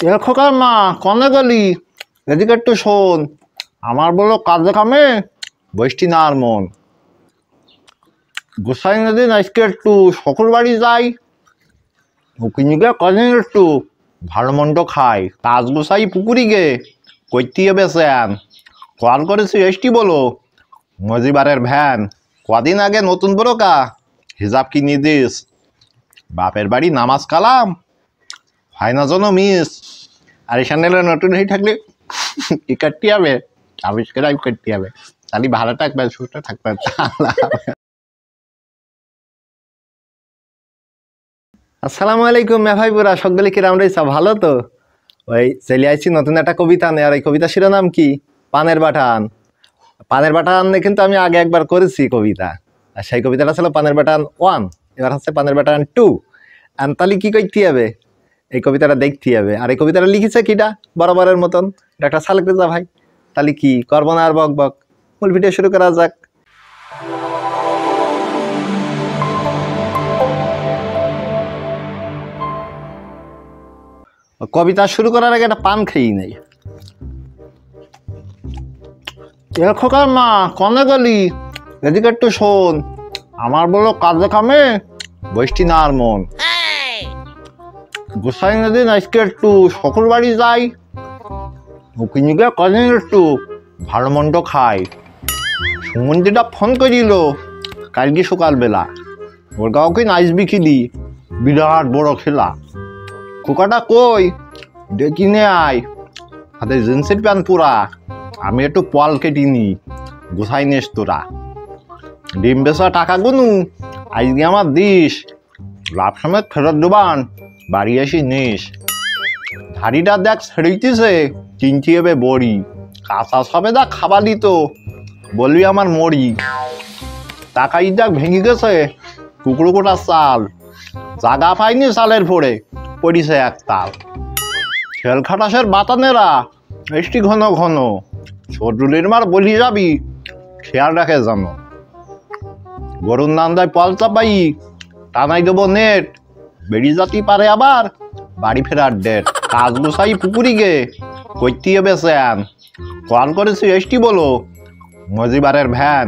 এ খোকার মা কনে গেলি? এদিকে একটু শোন। আমার বলো কাজে কামে বৃষ্টি না আর মন। গোসাই নদী আজকে একটু সকল বাড়ি যাই, উকিনিকে কদিন একটু ভালো মন্দ খাই। কাজ গোসাই পুকুরি গে কইতে বেছেন। কল করেছি এসটি বলো মজিবারের ভ্যান। কদিন আগে নতুন বড়কা হিজাব কিনে দিস। বাপের বাড়ি নামাজ কালাম হয় না যেন মিস। আর এই চ্যানেলে নতুন হয়ে থাকলে কি কাটতে হবে, সাবস্ক্রাইব করতে হবে। তাহলে ভালো থাকবেন, সুস্থ থাকবেন। আসসালামু আলাইকুম ভাই বুড়া, সকলে কিরাম রয়েছে? ভালো তো? ওই চলে আসছি নতুন একটা কবিতা নিয়ে। আর এই কবিতা শিরোনাম কি? পানের বাটান। পানের বাটান কিন্তু আমি আগে একবার করেছি কবিতা, আর সেই কবিতাটা ছিল পানের বাটান 1, এবার হচ্ছে পানের বাটান 2। তাহলে কি করতে হবে? এই কবিতাটা দেখতে হবে। আর এই কবিতাটা লিখেছে কিটা? বরাবরের মতন ডাক্তার সালেক রেজা ভাই। তাহলে কি করবো না আর বক বক, মূল ভিডিও শুরু করা যাক। কবিতা শুরু করার আগে একটা পান খেয়েই নেই। এ খোকার মা কনে গেলি? এদিকে একটু শোন। আমার বলো কাজে কামে বৃষ্টি না আর মন। গোসাই নদী আজকে একটু সকল বাড়ি যাই, উকিনিকে কদিন একটু ভালো মন্দ খাই। সুমন্দিটা ফোন করিল কালকে সকালবেলা, ওর কাউকে নাচবি খিলি বিরাট বড় খেলা। খোকাটা কই ডেকে নে আয়, হাতে জিন্সের প্যান্ট পুরা, আমি একটু পল কেটিনি গোসাই নেস তোরা। ডিম বেচা টাকা গুনু আজকে আমার দিস, লাভ সমেত ফেরত দেবান বাড়ি আসি নিস। ধাড়িটা দেখ ছেড়েইতেছে চিনতে হবে বড়ি, কাঁচা সবে দা খাবা দিত বলবি আমার মরি। টাকাই দেখ ভেঙে গেছে কুকুরো কোটা চাল, জাগা পাইনি চালের ফোড়ে পড়িছে এক তাল। খেল খাটাসের বাতানেরা এসটি ঘন ঘন, ছোটুলির মার বলি যাবি খেয়াল রাখে জানো। গরুর নান্দায় পল চাপাই টানাই দেবো নেট, বেরিয়ে যাতি পারে আবার বাড়ি ফেরার ডেট। কাজ গোসাই পুকুরি গে কইতে বেছেন। কল করেছি এসটি বলো মজিবারের ভ্যান।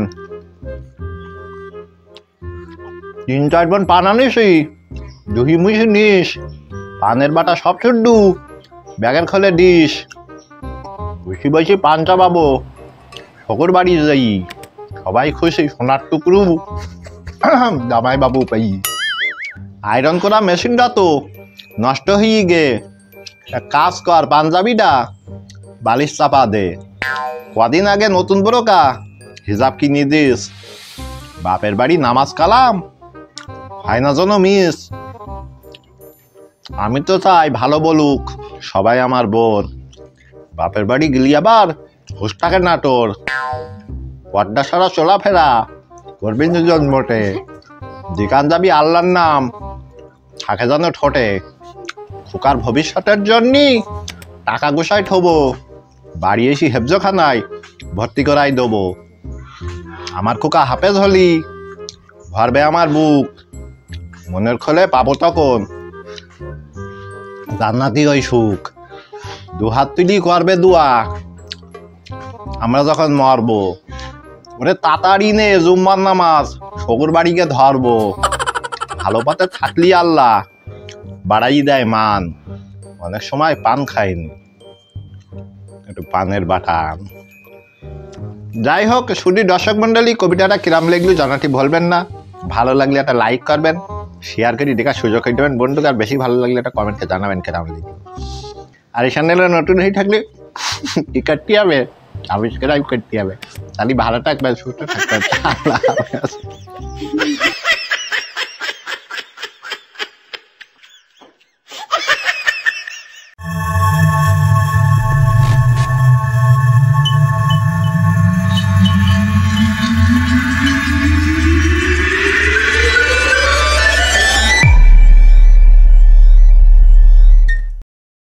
3-4 বোন পান আনিসি দুহি মুহি নিস, পানের বাটা সব ছুড্ডু ব্যাগের খোলে ডিস। বসে বসে পান চাবাবো সকর বাড়ি যাই, সবাই খুশি সোনার টুকরু জামাই বাবু পাই। আয়রন করা মেশিনটা তো নষ্ট হয়ে গে, এক কাজ কর পাঞ্জাবিটা বালিশ চাপা দে। কদিন আগে নতুন বড়কা হিজাব কিনে দিস। বাপের বাড়ি নামাজ কালাম হয় না যেন মিস। আমি তো চাই ভালো বলুক সবাই আমার বোর, বাপের বাড়ি গেলি আবার হোস্টাকের নাটোর। পর্দা সারা চলাফেরা করবি দুজন মোটে, যেখান যাবি আল্লাহর নাম থাকে যেন ঠোঁটে। খোকার ভবিষ্যতের জন্য টাকা গোসাই ঠবো, বাড়ি এসি হেফজখানায় ভর্তি করাই দেবো। আমার খোকা হাফেজ হলি ভরবে আমার বুক, মনের খোলে পাবো তখন জান্নাতি ওই সুখ। দুহাত তুলি করবে দুয়া আমরা যখন মরবো, ওরে তাড়াতাড়ি নে জুম্মার নামাজ শকুর বাড়িকে ধরবো। ভালো পথে থাকলি আল্লাহ বাড়াই দেয় মান, অনেক সময় পান খাইনি একটু পানের বাটান। যাই হোক শুধু দর্শক মন্ডলী, কবিতাটা কিরাম লাগলো জানাটি ভুলবেন না। ভালো লাগলে একটা লাইক করবেন, শেয়ার করে দেখার সুযোগ করে দেবেন বন্ধুকে। আর বেশি ভালো লাগলে একটা কমেন্টে জানাবেন কিরাম লাগলো। আর এই চ্যানেলে নতুন হয়ে থাকলে কি করতে হবে, সাবস্ক্রাইব করতে হবে। তাহলে ভালো থাকবেন, সুস্থ থাকবেন।